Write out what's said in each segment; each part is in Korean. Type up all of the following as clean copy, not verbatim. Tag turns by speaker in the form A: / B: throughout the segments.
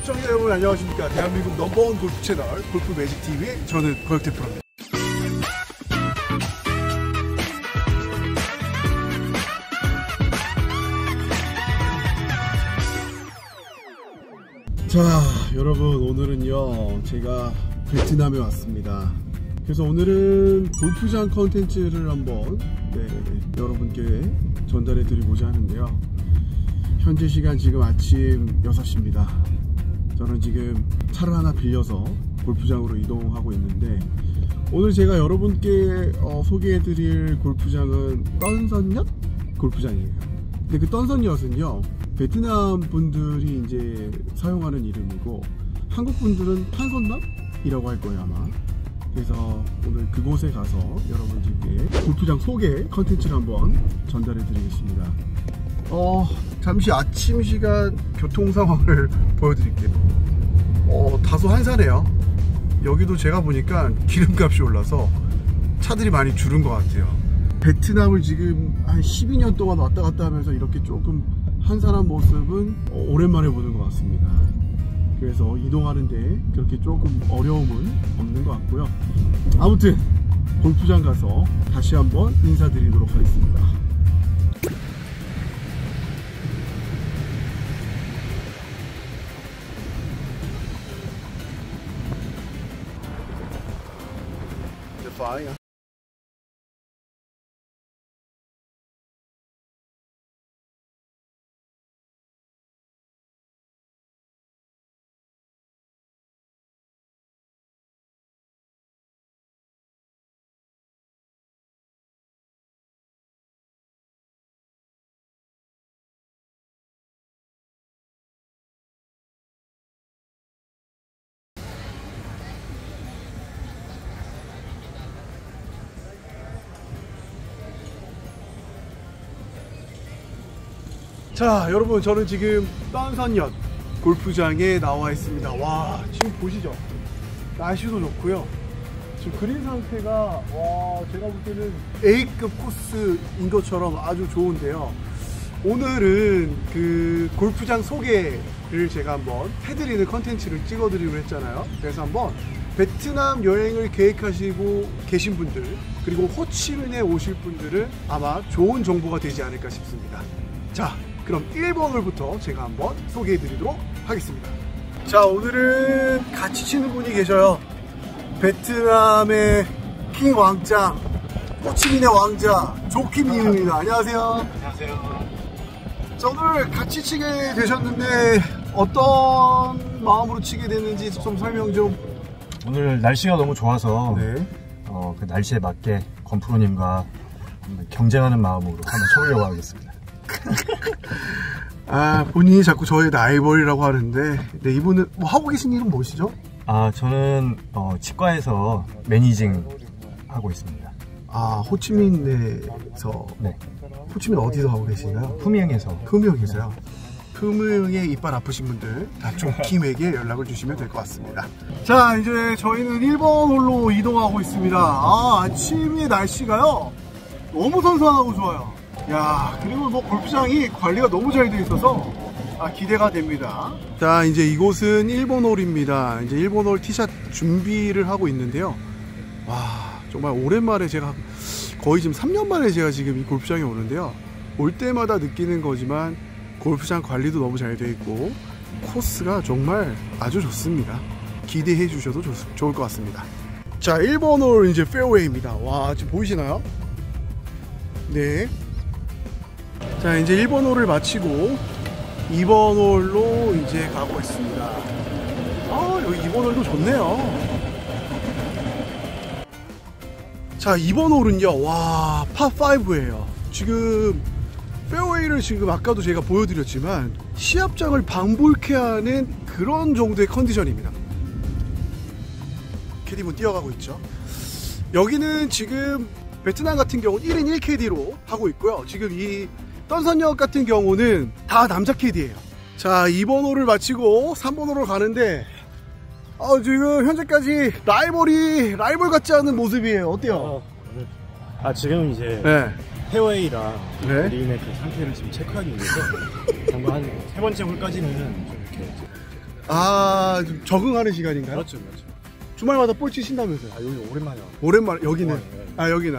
A: 시청자 여러분 안녕하십니까. 대한민국 넘버원 골프 채널 골프 매직 TV의 저는 고혁태 프로입니다. 자, 여러분 오늘은요 제가 베트남에 왔습니다. 그래서 오늘은 골프장 컨텐츠를 한번 여러분께 전달해 드리고자 하는데요. 현재 시간 지금 아침 6시입니다 저는 지금 차를 하나 빌려서 골프장으로 이동하고 있는데, 오늘 제가 여러분께 소개해 드릴 골프장은 떤선엿 골프장이에요. 근데 그 떤선엿은요 베트남 분들이 이제 사용하는 이름이고, 한국 분들은 탄선남이라고 할 거예요 아마. 그래서 오늘 그곳에 가서 여러분들께 골프장 소개 컨텐츠를 한번 전달해 드리겠습니다. 잠시 아침 시간 교통 상황을 보여드릴게요. 다소 한산해요. 여기도 제가 보니까 기름값이 올라서 차들이 많이 줄은 것 같아요. 베트남을 지금 한 12년 동안 왔다 갔다 하면서 이렇게 조금 한산한 모습은 오랜만에 보는 것 같습니다. 그래서 이동하는데 그렇게 조금 어려움은 없는 것 같고요. 아무튼 골프장 가서 다시 한번 인사드리도록 하겠습니다. 자, 여러분 저는 지금 떤선엿 골프장에 나와 있습니다. 와, 지금 보시죠. 날씨도 좋고요. 지금 그린 상태가 제가 볼 때는 A급 코스인 것처럼 아주 좋은데요. 오늘은 그 골프장 소개를 제가 한번 해드리는 컨텐츠를 찍어드리기로 했잖아요. 그래서 한번 베트남 여행을 계획하시고 계신 분들, 그리고 호치민에 오실 분들은 아마 좋은 정보가 되지 않을까 싶습니다. 자, 그럼 1번 홀부터 제가 한번 소개해 드리도록 하겠습니다. 자, 오늘은 같이 치는 분이 계셔요. 베트남의 킹 왕짱, 호치민의 왕자 조킴님입니다. 안녕하세요.
B: 안녕하세요.
A: 자, 오늘 같이 치게 되셨는데 어떤 마음으로 치게 됐는지 좀 설명 좀.
B: 오늘 날씨가 너무 좋아서
A: 네.
B: 그 날씨에 맞게 권프로님과 경쟁하는 마음으로 한번 쳐보려고 하겠습니다.
A: 본인이 자꾸 저의 라이벌이라고 하는데, 네, 이분은 뭐 하고 계신 일은 무엇이죠?
B: 저는 치과에서 매니징 하고 있습니다.
A: 호치민에서.
B: 네.
A: 호치민 어디서 하고 계시나요?
B: 푸미흥에서.
A: 푸미흥에서요. 푸미흥에 이빨 아프신 분들 다 조킴에게 연락을 주시면 될 것 같습니다. 자, 이제 저희는 1번 홀로 이동하고 있습니다. 아침에 날씨가요 너무 선선하고 좋아요. 야, 그리고 뭐 골프장이 관리가 너무 잘 돼 있어서 기대가 됩니다. 자, 이제 이곳은 1번 홀입니다. 이제 1번 홀 티샷 준비를 하고 있는데요. 와, 정말 오랜만에 제가 거의 지금 3년 만에 제가 지금 이 골프장에 오는데요. 올 때마다 느끼는 거지만 골프장 관리도 너무 잘 돼 있고 코스가 정말 아주 좋습니다. 기대해 주셔도 좋을 것 같습니다. 자, 1번 홀 이제 페어웨이입니다. 와, 지금 보이시나요? 네. 자, 이제 1번 홀을 마치고 2번 홀로 이제 가고 있습니다. 여기 2번 홀도 좋네요. 자, 2번 홀은요, 와, 파5예요. 지금 페어웨이를 지금 아까도 제가 보여드렸지만 시합장을 방불케 하는 그런 정도의 컨디션입니다. 캐디분 뛰어가고 있죠. 여기는 지금 베트남 같은 경우는 1인 1캐디로 하고 있고요. 지금 이 떤선엿 같은 경우는 다 남자 캐디예요. 자, 2번 홀을 마치고 3번 홀로 가는데 지금 현재까지 라이벌 같지 않은 모습이에요. 어때요?
C: 지금 이제 페어웨이랑 그린의 그 상태를 지금 체크하기 위해서 방금 한 세 번째 홀까지는 좀 이렇게
A: 좀 적응하는 시간인가요?
C: 그렇죠, 그렇죠.
A: 주말마다 볼 치신다면서요?
C: 아, 여기 오랜만이야.
A: 오랜만에 여기는.
C: 네.
A: 여기는.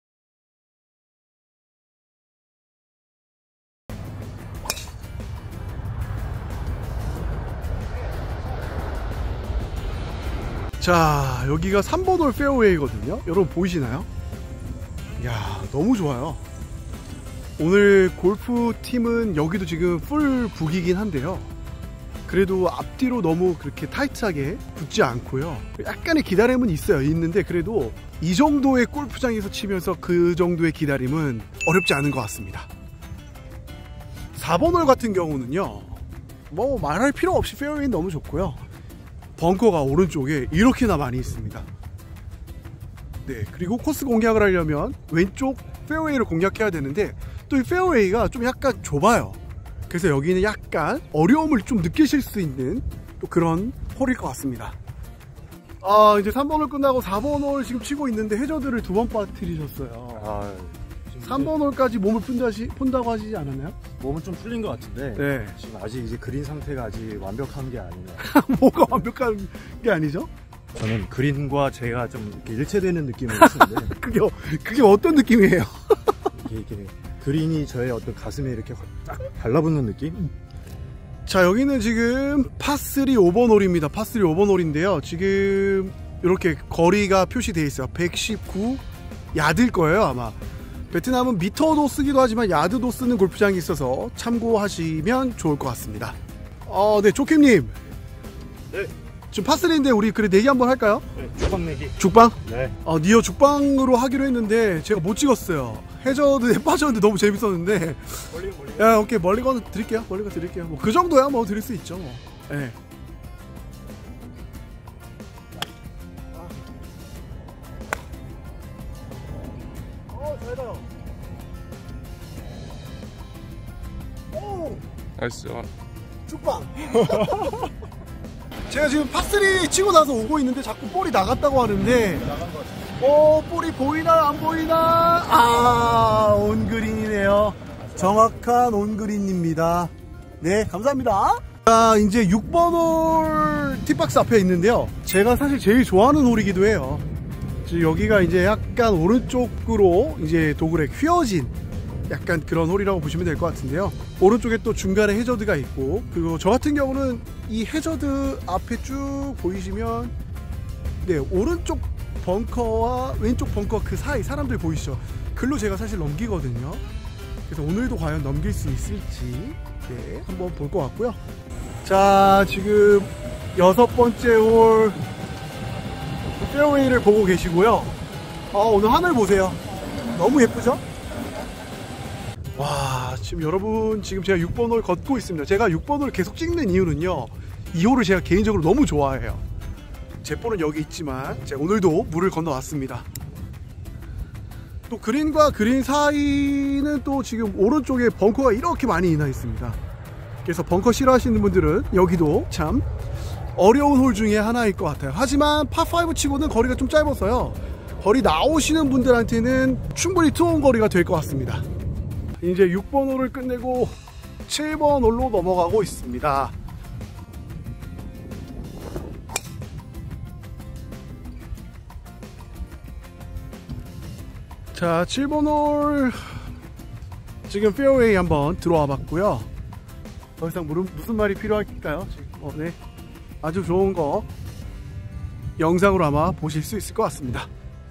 A: 자, 여기가 3번 홀 페어웨이거든요. 여러분 보이시나요? 이야, 너무 좋아요. 오늘 골프 팀은 여기도 지금 풀 북이긴 한데요. 그래도 앞뒤로 너무 그렇게 타이트하게 붙지 않고요. 약간의 기다림은 있는데 그래도 이 정도의 골프장에서 치면서 그 정도의 기다림은 어렵지 않은 것 같습니다. 4번 홀 같은 경우는요, 뭐 말할 필요 없이 페어웨이는 너무 좋고요. 벙커가 오른쪽에 이렇게나 많이 있습니다. 네, 그리고 코스 공략을 하려면 왼쪽 페어웨이를 공략해야 되는데 또 이 페어웨이가 좀 약간 좁아요. 그래서 여기는 약간 어려움을 좀 느끼실 수 있는 또 그런 홀일 것 같습니다. 이제 3번 홀 끝나고 4번 홀 지금 치고 있는데 해저드를 2번 빠뜨리셨어요. 3번 홀까지 몸을 푼다고 하시지 않았나요?
C: 몸은 좀 풀린 것 같은데.
A: 네.
C: 지금 아직 이제 그린 상태가 아직 완벽한 게 아니에요.
A: 뭐가 완벽한 게 아니죠?
C: 저는 그린과 제가 좀 이렇게 일체되는 느낌을 했는데.
A: 그게 어떤 느낌이에요?
C: 이게 그린이 저의 어떤 가슴에 이렇게 딱 달라붙는 느낌?
A: 자, 여기는 지금 파3 5번 홀입니다. 파3 5번 홀인데요. 지금 이렇게 거리가 표시되어 있어요. 119 야드일 거예요, 아마. 베트남은 미터도 쓰기도 하지만 야드도 쓰는 골프장이 있어서 참고하시면 좋을 것 같습니다. 네, 조킴님.
C: 네.
A: 지금 파3인데 우리 그래 내기 한번 할까요?
C: 네, 죽방 내기.
A: 죽방?
C: 네.
A: 니어 죽방으로 하기로 했는데 제가 못 찍었어요. 해저드에 빠졌는데 너무 재밌었는데. 멀리. 야, 오케이, 멀리건 드릴게요. 멀리건 드릴게요. 뭐 그 정도야 뭐 드릴 수 있죠. 뭐. 네. 잘해요. 오!
D: 나이스.
A: 죽방. 제가 지금 파3 치고 나서 오고 있는데 자꾸 볼이 나갔다고 하는데 볼이 보이나 안 보이나? 온그린이네요. 정확한 온그린입니다. 네, 감사합니다. 자, 이제 6번 홀 티박스 앞에 있는데요. 제가 사실 제일 좋아하는 홀이기도 해요. 여기가 이제 약간 오른쪽으로 이제 도그렉 휘어진 약간 그런 홀이라고 보시면 될 것 같은데요. 오른쪽에 또 중간에 해저드가 있고, 그리고 저 같은 경우는 이 해저드 앞에 쭉 보이시면 네, 오른쪽 벙커와 왼쪽 벙커 그 사이 사람들 보이시죠? 글로 제가 사실 넘기거든요. 그래서 오늘도 과연 넘길 수 있을지 네, 한번 볼 것 같고요. 자, 지금 6번째 홀 페어웨이를 보고 계시고요. 오늘 하늘 보세요. 너무 예쁘죠? 와, 지금 여러분, 지금 제가 6번 홀 걷고 있습니다. 제가 6번 홀 계속 찍는 이유는요, 이 홀을 제가 개인적으로 너무 좋아해요. 제 볼은 여기 있지만 제가 오늘도 물을 건너왔습니다. 또 그린과 그린 사이는 또 지금 오른쪽에 벙커가 이렇게 많이 있나 있습니다. 그래서 벙커 싫어하시는 분들은 여기도 참 어려운 홀 중에 하나일 것 같아요. 하지만 파5 치고는 거리가 좀 짧아서요, 거리 나오시는 분들한테는 충분히 투혼 거리가 될 것 같습니다. 이제 6번 홀을 끝내고 7번 홀로 넘어가고 있습니다. 자, 7번 홀 지금 페어웨이 한번 들어와 봤고요. 더 이상 무슨 말이 필요할까요? 네, 아주 좋은 거 영상으로 아마 보실 수 있을 것 같습니다.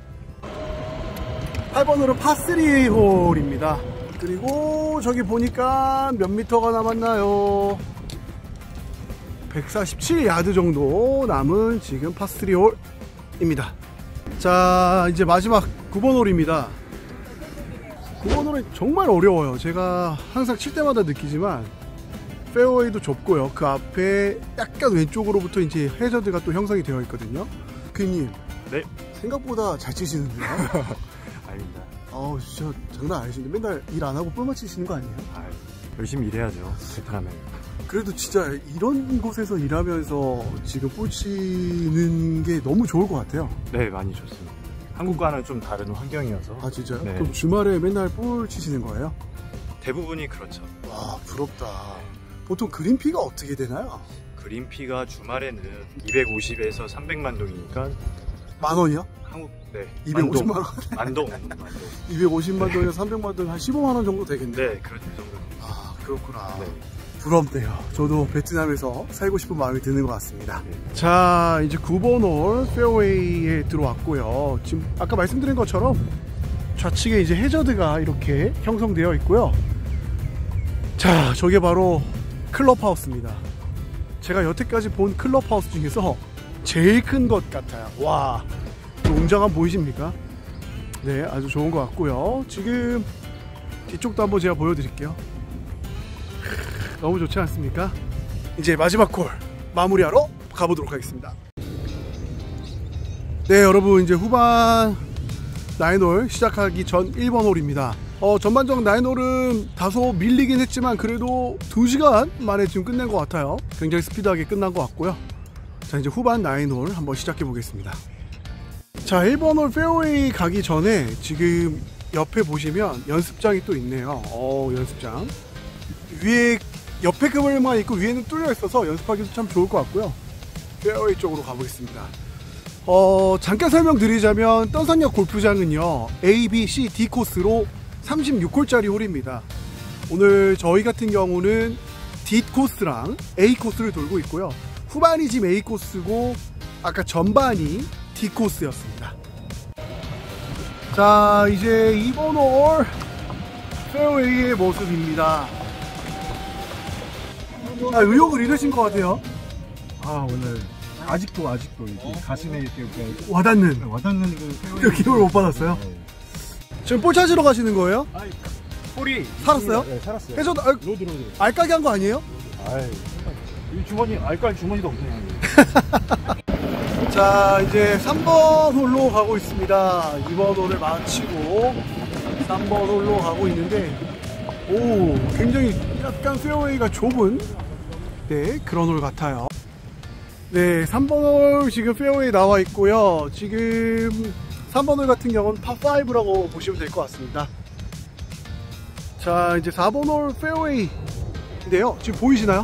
A: 8번으로 파3 홀입니다. 그리고 저기 보니까 몇 미터가 남았나요? 147야드 정도 남은 지금 파3 홀입니다. 자, 이제 마지막 9번 홀입니다. 9번 홀은 정말 어려워요. 제가 항상 칠 때마다 느끼지만 페어웨이도 좁고요. 그 앞에 약간 왼쪽으로부터 이제 해저드가 또 형성이 되어 있거든요. 그님,
C: 네.
A: 생각보다 잘 치시는데요?
C: 아닙니다.
A: 진짜 장난 아니신데 맨날 일 안 하고 뿔만 치시는 거 아니에요?
C: 열심히 일해야죠, 베트남에.
A: 그래도 진짜 이런 곳에서 일하면서 지금 볼 치는 게 너무 좋을 것 같아요.
C: 네, 많이 좋습니다. 한국과는 좀 다른 환경이어서.
A: 아, 진짜요?
C: 네.
A: 그럼 주말에 맨날 볼 치시는 거예요?
C: 대부분이 그렇죠.
A: 와, 부럽다. 보통 그린피가 어떻게 되나요?
B: 그린피가 주말에는 250에서 300만 동이니까
A: 만 원이요?
B: 한국 네
A: 250만 원.
B: 만동
A: 250만 동에서 300만 동 한 15만 원 정도 되겠네.
B: 네 그런 정도.
A: 아 그렇구나.
B: 네.
A: 부럽네요. 저도 베트남에서 살고 싶은 마음이 드는 것 같습니다.
B: 네.
A: 자 이제 9번 홀 페어웨이에 들어왔고요. 지금 아까 말씀드린 것처럼 좌측에 이제 해저드가 이렇게 형성되어 있고요. 자 저게 바로 클럽하우스입니다. 제가 여태까지 본 클럽하우스 중에서 제일 큰 것 같아요. 와 웅장함 보이십니까? 네 아주 좋은 것 같고요. 지금 뒤쪽도 한번 제가 보여드릴게요. 너무 좋지 않습니까? 이제 마지막 홀 마무리하러 가보도록 하겠습니다. 네 여러분 이제 후반 9홀 시작하기 전 1번 홀입니다. 전반적 9홀은 다소 밀리긴 했지만 그래도 2시간 만에 지금 끝낸 것 같아요. 굉장히 스피드하게 끝난 것 같고요. 자 이제 후반 9홀 한번 시작해 보겠습니다. 자 1번 홀 페어웨이 가기 전에 지금 옆에 보시면 연습장이 또 있네요. 연습장 위에 옆에 그물만 있고 위에는 뚫려 있어서 연습하기도 참 좋을 것 같고요. 페어웨이 쪽으로 가보겠습니다. 잠깐 설명드리자면 떤산역 골프장은요 A, B, C, D 코스로 36홀짜리 홀입니다. 오늘 저희 같은 경우는 D 코스랑 A 코스를 돌고 있고요. 후반이 지금 A 코스고 아까 전반이 D 코스였습니다. 자 이제 2번 홀 페어웨이의 모습입니다. 의욕을 잃으신 것 같아요.
C: 오늘 아직도 이렇게 가슴에 이렇게
A: 와닿는
C: 그
A: 기분을 못 받았어요?
C: 네.
A: 지금 볼 찾으러 가시는 거예요?
C: 홀이
A: 살았어요?
C: 네, 살았어요.
A: 해서
C: 로드.
A: 알까기 한 거 아니에요?
C: 이 주머니 알깔 주머니도 없네요.
A: 자 이제 3번 홀로 가고 있습니다. 2번 홀을 마치고 3번 홀로 가고 있는데 굉장히 약간 페어웨이가 좁은 그런 홀 같아요. 네 3번 홀 지금 페어웨이 나와 있고요. 지금 3번 홀 같은 경우는 파5라고 보시면 될 것 같습니다. 자 이제 4번 홀 페어웨이인데요. 지금 보이시나요?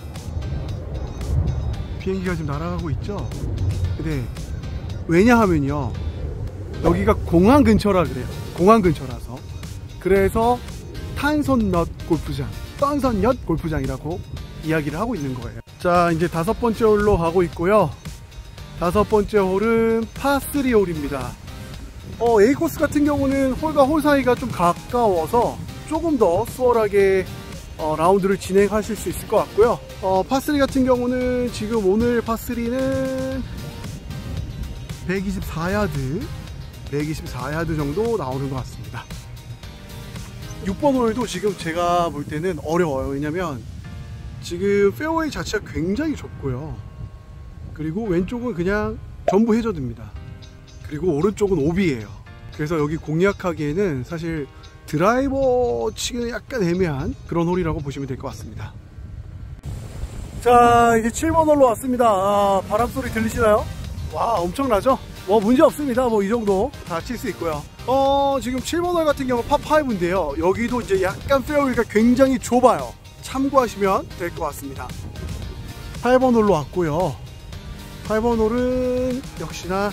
A: 비행기가 지금 날아가고 있죠. 근데 왜냐하면요 여기가 공항 근처라 그래요. 공항 근처라서 그래서 탄손넛 골프장, 떤산엿 골프장이라고 이야기를 하고 있는 거예요. 자 이제 5번째 홀로 가고 있고요. 5번째 홀은 파3 홀입니다. A 코스 같은 경우는 홀과 홀 사이가 좀 가까워서 조금 더 수월하게 라운드를 진행하실 수 있을 것 같고요. 파3 같은 경우는 지금 오늘 파3는 124야드 정도 나오는 것 같습니다. 6번 홀도 지금 제가 볼 때는 어려워요. 왜냐면 지금 페어웨이 자체가 굉장히 좁고요. 그리고 왼쪽은 그냥 전부 해저드입니다. 그리고 오른쪽은 오비예요. 그래서 여기 공략하기에는 사실 드라이버 치기는 약간 애매한 그런 홀이라고 보시면 될 것 같습니다. 자 이제 7번 홀로 왔습니다. 바람소리 들리시나요? 와 엄청나죠? 문제 없습니다. 이 정도 다 칠 수 있고요. 지금 7번 홀 같은 경우 파5인데요 여기도 이제 약간 페어웨이가 굉장히 좁아요. 참고하시면 될 것 같습니다. 8번 홀로 왔고요. 8번 홀은 역시나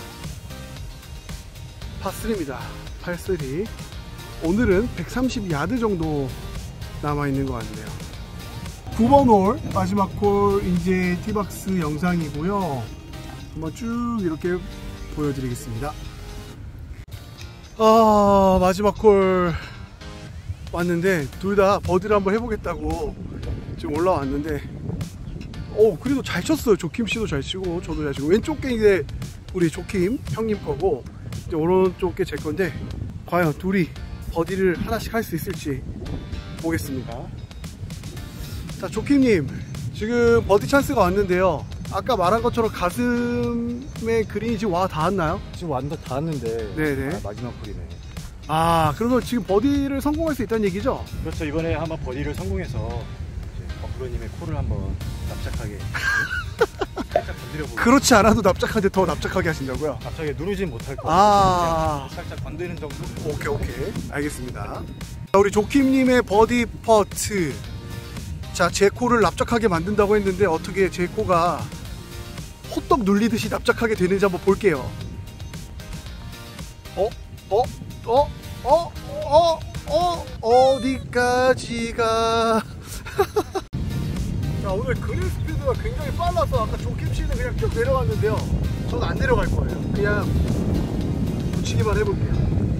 A: 파3입니다. 파3 오늘은 130야드 정도 남아있는 것 같네요. 9번 홀 마지막 홀 이제 티박스 영상이고요. 한번 쭉 이렇게 보여드리겠습니다. 마지막 홀 왔는데 둘 다 버디를 한번 해보겠다고 지금 올라왔는데 그래도 잘 쳤어요. 조킴 씨도 잘 치고 저도 잘 치고 왼쪽 게 이제 우리 조킴 형님 거고 이제 오른쪽 게 제 건데 과연 둘이 버디를 하나씩 할 수 있을지 보겠습니다. 자 조킴님 지금 버디 찬스가 왔는데요. 아까 말한 것처럼 가슴에 그린이 지금 와 닿았나요?
C: 지금 완전 다 왔는데
A: 네네.
C: 마지막 홀이네.
A: 그래서 지금 버디를 성공할 수 있다는 얘기죠?
B: 그렇죠. 이번에 한번 버디를 성공해서 이제 범프로님의 콜을 한번 납작하게 살짝 건드려보고.
A: 그렇지 않아도 납작한데 더 납작하게 하신다고요?
B: 납작하게 누르진 못할 것 같아요. 살짝 건드는 정도.
A: 오케이 알겠습니다. 자, 우리 조킴님의 버디 퍼트 자, 제 코를 납작하게 만든다고 했는데 어떻게 제 코가 호떡 눌리듯이 납작하게 되는지 한번 볼게요. 어디까지가. 자, 오늘 그릴 스피드가 굉장히 빨라서 아까 조김씨는 그냥 쭉 내려갔는데요, 전 안 내려갈 거예요. 그냥 붙이기만 해볼게요.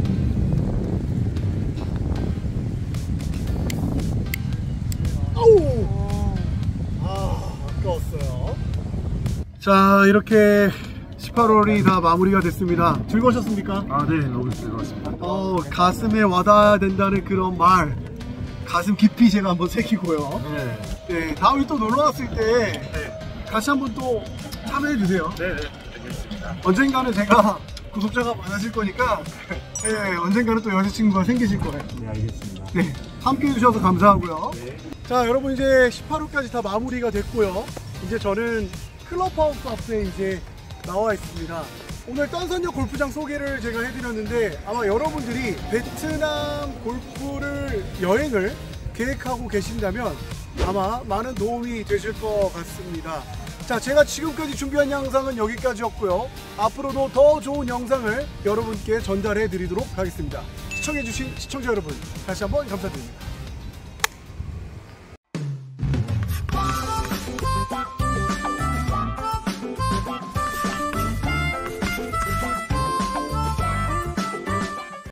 A: 아우! 아까웠어요. 자, 이렇게 18홀이 다 마무리가 됐습니다. 즐거우셨습니까?
C: 아, 네, 너무 즐거웠습니다.
A: 가슴에 와닿아야 된다는 그런 말, 가슴 깊이 제가 한번 새기고요. 네, 다음에 또 놀러 왔을 때 같이 한번 또 참여해 주세요.
C: 네, 알겠습니다.
A: 언젠가는 제가 구독자가 많아질 거니까, 네, 언젠가는 또 여자친구가 생기실 거예요.
C: 네, 알겠습니다.
A: 네, 함께 해주셔서 감사하고요.
C: 네.
A: 자, 여러분, 이제 18호까지 다 마무리가 됐고요. 이제 저는 클럽하우스 앞에 이제 나와 있습니다. 오늘 떤선역 골프장 소개를 제가 해드렸는데, 아마 여러분들이 베트남 골프를 여행을 계획하고 계신다면 아마 많은 도움이 되실 것 같습니다. 자, 제가 지금까지 준비한 영상은 여기까지였고요. 앞으로도 더 좋은 영상을 여러분께 전달해 드리도록 하겠습니다. 시청해주신 시청자 여러분, 다시 한번 감사드립니다.